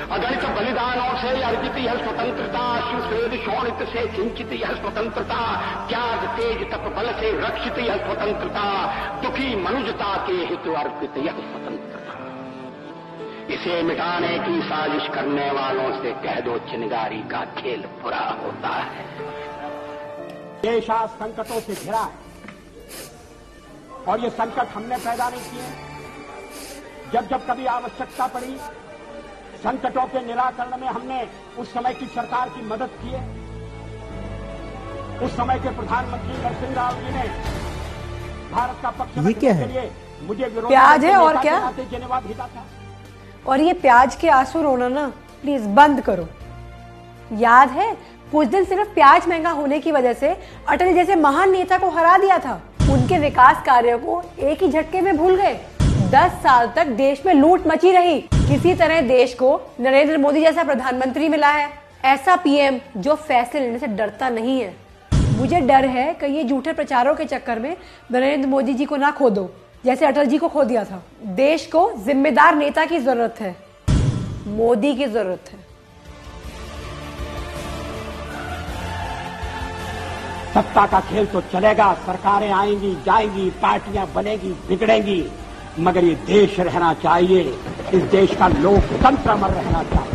अगणित बलिदानों से अर्जित यह स्वतंत्रता, सुश्वेद शोणित से सिंचित यह स्वतंत्रता, त्याग तेज तप बल से रक्षित यह स्वतंत्रता, दुखी मनुजता के हित अर्पित यह स्वतंत्रता। इसे मिटाने की साजिश करने वालों से कह दो चिनगारी का खेल पूरा होता है। देश आज संकटों से घिरा है और ये संकट हमने पैदा नहीं किए। जब जब कभी आवश्यकता पड़ी, संकटों के निराकरण में हमने उस समय की सरकार की मदद की है। उस समय के प्रधानमंत्री नरसिंह राव जी ने भारत का पक्ष रखने के लिए मुझे विरोध प्याज है और क्या जिनेवा भेजा था। और ये प्याज के आंसू रोना ना प्लीज बंद करो। याद है कुछ दिन सिर्फ प्याज महंगा होने की वजह से अटल जैसे महान नेता को हरा दिया था। उनके विकास कार्यों को एक ही झटके में भूल गए। 10 साल तक देश में लूट मची रही। किसी तरह देश को नरेंद्र मोदी जैसा प्रधानमंत्री मिला है, ऐसा पीएम जो फैसले लेने से डरता नहीं है। मुझे डर है कि ये झूठे प्रचारों के चक्कर में नरेंद्र मोदी जी को ना खो दो जैसे अटल जी को खो दिया था। देश को जिम्मेदार नेता की जरूरत है, मोदी की जरूरत है। सत्ता का खेल तो चलेगा, सरकारें आएंगी जाएंगी, पार्टियां बनेगी बिगड़ेंगी, मगर ये देश रहना चाहिए। इस देश का लोकतंत्र अमर रहना चाहिए।